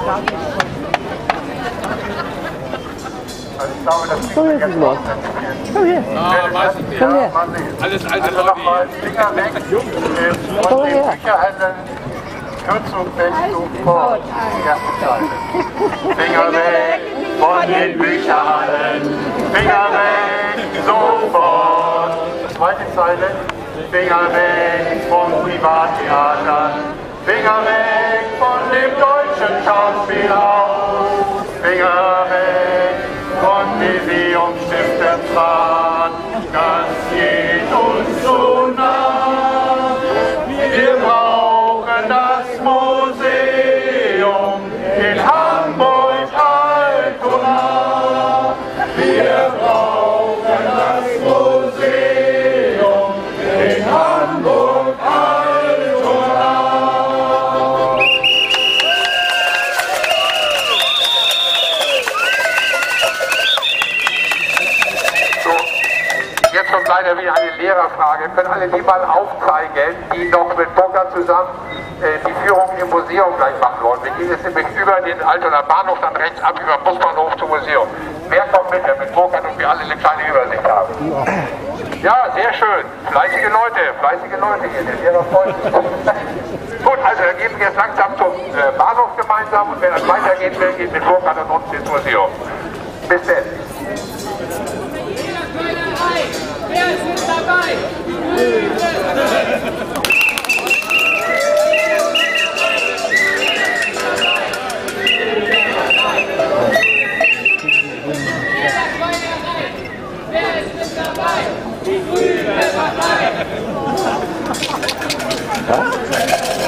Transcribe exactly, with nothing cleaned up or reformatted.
Also ich glaube, das Komm her, Simon. Komm her. Komm her. Alles alte Also nochmal Finger weg äh, von den Bücherhändlern. Kürzung, Festung, Fort. Finger weg von den Bücherhallen. Finger weg, sofort. Zweite Zeile. Finger weg von Privattheatern. Finger weg von dem deutschen Schauspielhaus. Finger weg von Museumsstifterplan. Das geht uns so nah. Wir brauchen das Museum in Hamburg-Altona. Wir brauchen das Museum in Hamburg-Altona. So, jetzt kommt leider wieder eine Lehrerfrage. Können alle die mal aufzeigen, die noch mit Burkhard zusammen äh, die Führung im Museum gleich machen wollen? Wir gehen jetzt nämlich über den Altoner Bahnhof, dann rechts ab über den Busbahnhof zum Museum. Wer kommt mit, damit Burkhard und wir alle eine kleine Übersicht haben? Ja, sehr schön. Fleißige Leute, fleißige Leute hier. Der Lehrer freut sich. Gut, also dann gehen wir jetzt langsam zum äh, Bahnhof gemeinsam und wer dann weitergehen will, geht mit Burkhard und uns ins Museum. Bis dann. Wer ist mit dabei? Wer ist mit dabei? Die grüne Partei!